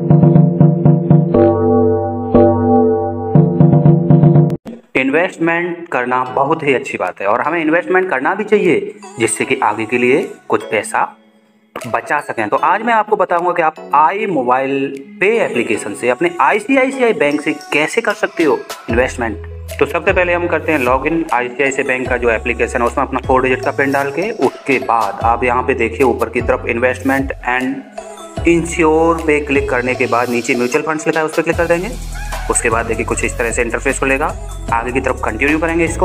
Investment करना बहुत ही अच्छी बात है और हमें इन्वेस्टमेंट करना भी चाहिए, जिससे कि आगे के लिए कुछ पैसा बचा सकें। तो आज मैं आपको बताऊंगा कि आप आई मोबाइल पे एप्लीकेशन से अपने ICICI बैंक से कैसे कर सकते हो इन्वेस्टमेंट। तो सबसे पहले हम करते हैं लॉगिन ICICI बैंक का जो एप्लीकेशन है उसमें अपना 4 डिजिट का पिन डाल के। उसके बाद आप यहाँ पे देखिए ऊपर की तरफ इन्वेस्टमेंट एंड इंश्योर पे क्लिक करने के बाद नीचे म्यूचुअल फंड्स लिखा है उस पर क्लिक कर देंगे। उसके बाद देखिए कुछ इस तरह से इंटरफेस खुलेगा। आगे की तरफ कंटिन्यू करेंगे इसको।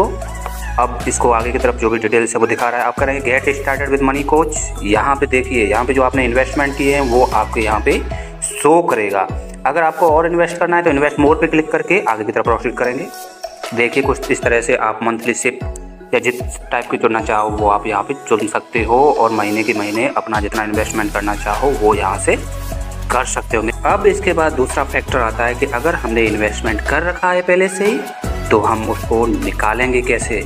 अब इसको आगे की तरफ जो भी डिटेल्स है वो दिखा रहा है। आप करेंगे get started with Money Coach. यहाँ पे देखिए यहाँ पे जो आपने इन्वेस्टमेंट किए हैं वो आपके यहाँ पे शो करेगा। अगर आपको और इन्वेस्ट करना है तो इन्वेस्ट मोर पे क्लिक करके आगे की तरफ प्रोसीड करेंगे। देखिए कुछ इस तरह से आप मंथली सिप या जिस टाइप की चुनना चाहो वो आप यहाँ पे चुन सकते हो और महीने के महीने अपना जितना इन्वेस्टमेंट करना चाहो वो यहाँ से कर सकते होंगे। अब इसके बाद दूसरा फैक्टर आता है कि अगर हमने इन्वेस्टमेंट कर रखा है पहले से ही तो हम उसको निकालेंगे कैसे।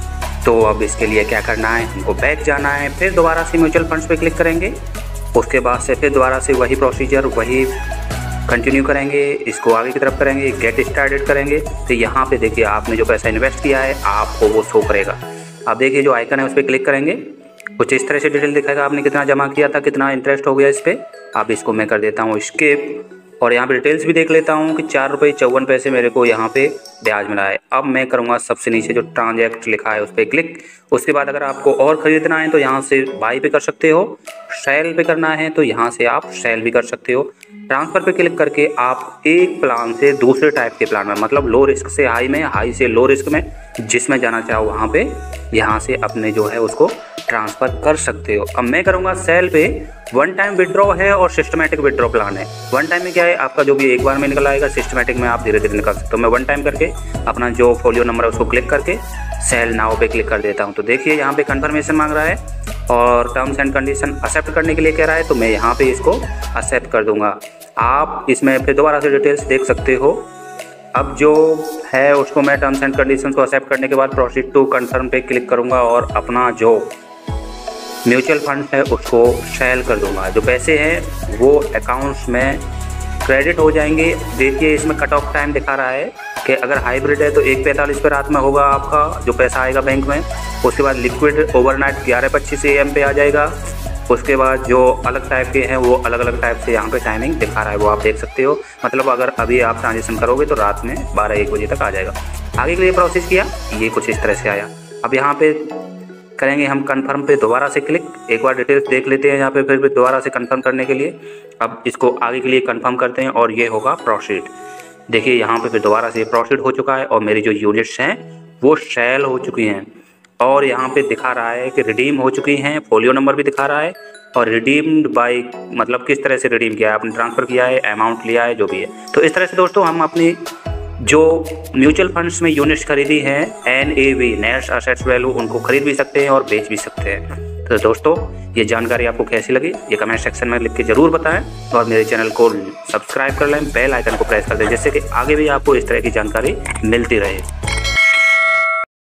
तो अब इसके लिए क्या करना है, हमको बैक जाना है, फिर दोबारा से म्यूचुअल फंड्स पे क्लिक करेंगे। उसके बाद से फिर दोबारा से वही प्रोसीजर वही कंटिन्यू करेंगे, इसको आगे की तरफ करेंगे, गेट स्टार्टेड करेंगे। तो यहाँ पे देखिए आपने जो पैसा इन्वेस्ट किया है आपको वो शो करेगा। अब देखिए जो आइकन है उस पर क्लिक करेंगे, कुछ इस तरह से डिटेल दिखाएगा आपने कितना जमा किया था, कितना इंटरेस्ट हो गया इस पर। अब इसको मैं कर देता हूँ स्किप और यहाँ पे डिटेल्स भी देख लेता हूँ कि 4 रुपये 54 पैसे मेरे को यहाँ पे ब्याज मिला है। अब मैं करूँगा सबसे नीचे जो ट्रांजैक्ट लिखा है उस पर क्लिक। उसके बाद अगर आपको और ख़रीदना है तो यहाँ से बाई पे कर सकते हो, सेल पे करना है तो यहाँ से आप सेल भी कर सकते हो। ट्रांसफ़र पे क्लिक करके आप एक प्लान से दूसरे टाइप के प्लान में, मतलब लो रिस्क से हाई में, हाई से लो रिस्क में, जिसमें जाना चाहो वहाँ पे यहाँ से अपने जो है उसको ट्रांसफ़र कर सकते हो। अब मैं करूँगा सेल पे। 1 टाइम विड्रॉ है और सिस्टमेटिक विड्रॉ प्लान है। 1 टाइम में क्या है आपका जो भी एक बार में निकल आएगा, सिस्टमेटिक में आप धीरे धीरे निकाल सकते हो। मैं 1 टाइम करके अपना जो फोलियो नंबर है उसको क्लिक करके सेल नाउ पे क्लिक कर देता हूँ। तो देखिए यहाँ पे कंफर्मेशन मांग रहा है और टर्म्स एंड कंडीशन एक्सेप्ट करने के लिए कह रहा है, तो मैं यहाँ पे इसको एक्सेप्ट कर दूंगा। आप इसमें फिर दोबारा से डिटेल्स देख सकते हो। अब जो है उसको मैं टर्म्स एंड कंडीशन को एक्सेप्ट करने के बाद प्रोसीड टू कंफर्म पे क्लिक करूँगा और अपना जो म्यूचुअल फंड है उसको सेल कर दूंगा। जो पैसे हैं वो अकाउंट्स में क्रेडिट हो जाएंगे। देखिए इसमें कट ऑफ टाइम दिखा रहा है कि अगर हाइब्रिड है तो 1:45 पे रात में होगा आपका जो पैसा आएगा बैंक में। उसके बाद लिक्विड ओवरनाइट 11:25 AM पे आ जाएगा। उसके बाद जो अलग टाइप के हैं वो अलग अलग टाइप से यहाँ पे टाइमिंग दिखा रहा है, वो आप देख सकते हो। मतलब अगर अभी आप ट्रांजेक्शन करोगे तो रात में 12-1 बजे तक आ जाएगा। आगे के लिए प्रोसेस किया, ये कुछ इस तरह से आया। अब यहाँ पे करेंगे हम कंफर्म पे दोबारा से क्लिक। एक बार डिटेल्स देख लेते हैं यहाँ पे, फिर दोबारा से कंफर्म करने के लिए। अब इसको आगे के लिए कंफर्म करते हैं और ये होगा प्रोसीड। देखिए यहाँ पे फिर दोबारा से प्रोसीड हो चुका है और मेरी जो यूनिट्स हैं वो सेल हो चुकी हैं और यहाँ पे दिखा रहा है कि रिडीम हो चुकी हैं। फोलियो नंबर भी दिखा रहा है और रिडीम्ड बाय मतलब किस तरह से रिडीम किया है, आपने ट्रांसफ़र किया है, अमाउंट लिया है, जो भी है। तो इस तरह से दोस्तों हम अपनी जो म्यूचुअल फंड्स में यूनिट्स खरीदी हैं NAV नेट एसेट्स वैल्यू, उनको खरीद भी सकते हैं और बेच भी सकते हैं। तो दोस्तों ये जानकारी आपको कैसी लगी ये कमेंट सेक्शन में लिख के ज़रूर बताएं और मेरे चैनल को सब्सक्राइब कर लें, बेल आइकन को प्रेस कर दें, जिससे कि आगे भी आपको इस तरह की जानकारी मिलती रहे।